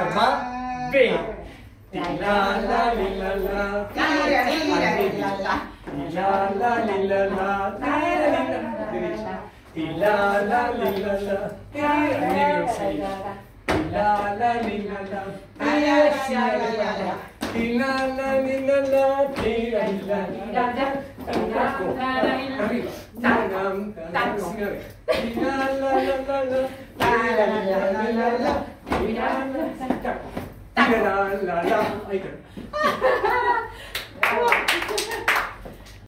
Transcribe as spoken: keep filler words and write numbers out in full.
Va bene. La la la la la. La la la la la. Di la la li la la, di la la li la la, di la la li la la, di la la li la la, arriva, signore, di la la la la la, di la la la la, di la la la la,